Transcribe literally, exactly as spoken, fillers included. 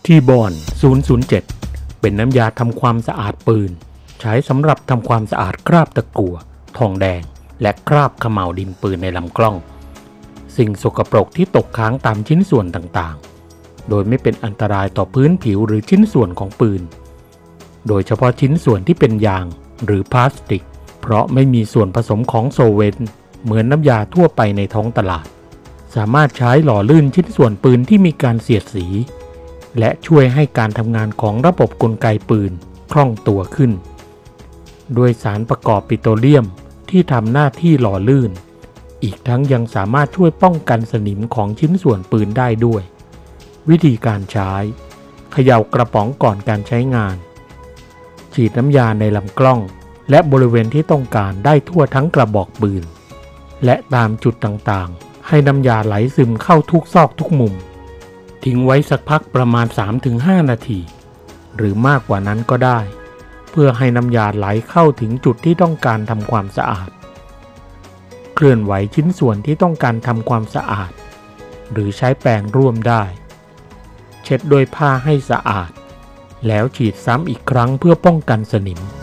ทีบอน ศูนย์ ศูนย์ เจ็ด เป็นน้ำยาทำความสะอาดปืนใช้สำหรับทำความสะอาดคราบตะกั่วทองแดงและคราบเขม่าวดินปืนในลำกล้องสิ่งสกปรกที่ตกค้างตามชิ้นส่วนต่างๆโดยไม่เป็นอันตรายต่อพื้นผิวหรือชิ้นส่วนของปืนโดยเฉพาะชิ้นส่วนที่เป็นยางหรือพลาสติกเพราะไม่มีส่วนผสมของโซเวนต์เหมือนน้ำยาทั่วไปในท้องตลาดสามารถใช้หล่อลื่นชิ้นส่วนปืนที่มีการเสียดสีและช่วยให้การทำงานของระบบกลไกปืนคล่องตัวขึ้นด้วยสารประกอบปิโตรเลียมที่ทำหน้าที่หล่อลื่นอีกทั้งยังสามารถช่วยป้องกันสนิมของชิ้นส่วนปืนได้ด้วยวิธีการใช้เขย่ากระป๋องก่อนการใช้งานฉีดน้ำยาในลำกล้องและบริเวณที่ต้องการได้ทั่วทั้งกระบอกปืนและตามจุดต่างๆให้น้ำยาไหลซึมเข้าทุกซอกทุกมุมทิ้งไว้สักพักประมาณ สามถึงห้า นาทีหรือมากกว่านั้นก็ได้เพื่อให้น้ำยาไหลเข้าถึงจุดที่ต้องการทำความสะอาดเคลื่อนไหวชิ้นส่วนที่ต้องการทำความสะอาดหรือใช้แปรงร่วมได้เช็ดด้วยผ้าให้สะอาดแล้วฉีดซ้ำอีกครั้งเพื่อป้องกันสนิม